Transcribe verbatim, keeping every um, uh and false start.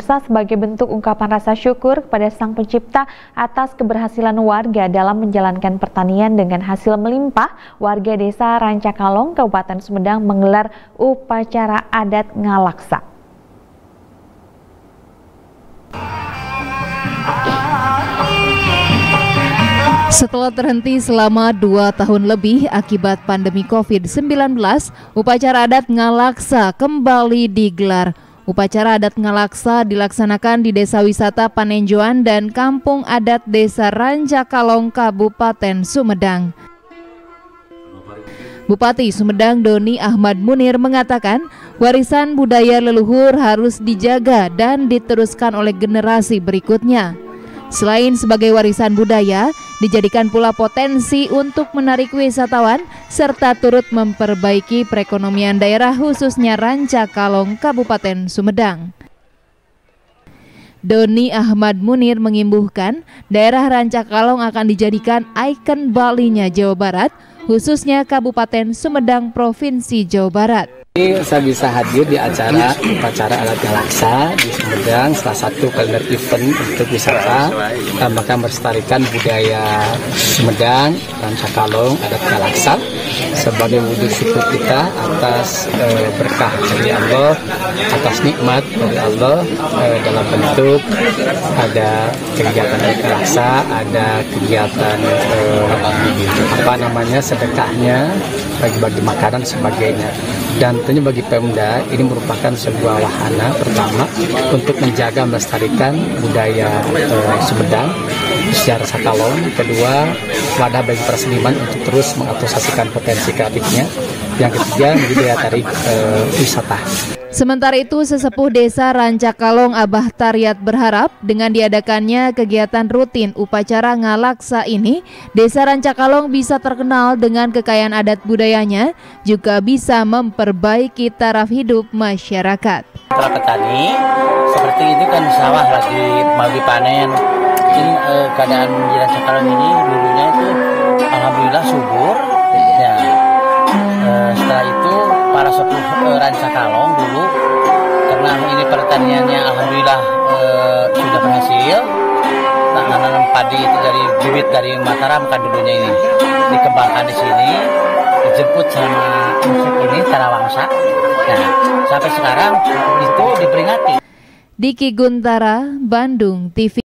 Ngalaksa sebagai bentuk ungkapan rasa syukur kepada Sang Pencipta atas keberhasilan warga dalam menjalankan pertanian dengan hasil melimpah. Warga Desa Rancakalong, Kabupaten Sumedang menggelar upacara adat Ngalaksa. Setelah terhenti selama dua tahun lebih akibat pandemi covid sembilan belas, upacara adat Ngalaksa kembali digelar. Upacara adat Ngalaksa dilaksanakan di Desa Wisata Panenjoan dan Kampung Adat Desa Rancakalong, Kabupaten Sumedang. Bupati Sumedang Doni Ahmad Munir mengatakan, warisan budaya leluhur harus dijaga dan diteruskan oleh generasi berikutnya. Selain sebagai warisan budaya, dijadikan pula potensi untuk menarik wisatawan serta turut memperbaiki perekonomian daerah khususnya Rancakalong, Kabupaten Sumedang. Doni Ahmad Munir mengimbuhkan daerah Rancakalong akan dijadikan ikon Balinya Jawa Barat, khususnya Kabupaten Sumedang, Provinsi Jawa Barat. Ini saya bisa hadir di acara upacara adat Ngalaksa di Sumedang, salah satu kalender event untuk wisata, maka melestarikan budaya Sumedang, Rancakalong, adat Ngalaksa sebagai wujud syukur kita atas eh, berkah dari Allah, atas nikmat dari Allah eh, dalam bentuk ada kegiatan adat Ngalaksa, ada kegiatan eh, apa namanya sedekahnya, bagi-bagi makanan sebagainya. Dan tentunya bagi Pemda ini merupakan sebuah wahana pertama untuk menjaga melestarikan budaya eh, Sumedang secara Rancakalong. Kedua, wadah bagi para seniman untuk terus mengapresiasikan potensi kreatifnya. Yang ketiga, menjadi daya tarik eh, wisata. Sementara itu, sesepuh Desa Rancakalong Abah Taryat berharap dengan diadakannya kegiatan rutin upacara Ngalaksa ini, Desa Rancakalong bisa terkenal dengan kekayaan adat budayanya, juga bisa memperbaiki taraf hidup masyarakat. Para petani seperti ini kan sawah lagi mau dipanen. Ini eh, keadaan di Rancakalong ini dulunya itu alhamdulillah subur. Ya, eh, setelah itu para sepuh eh, Rancakalong dulu karena ini pertaniannya alhamdulillah eh, sudah berhasil. Tanaman padi itu dari bibit dari Mataram kan dulunya ini dikembangkan di sini, dijemput sama musik ini Tarawangsa. Nah, sampai sekarang itu diperingati. Diki Guntara, Bandung T V.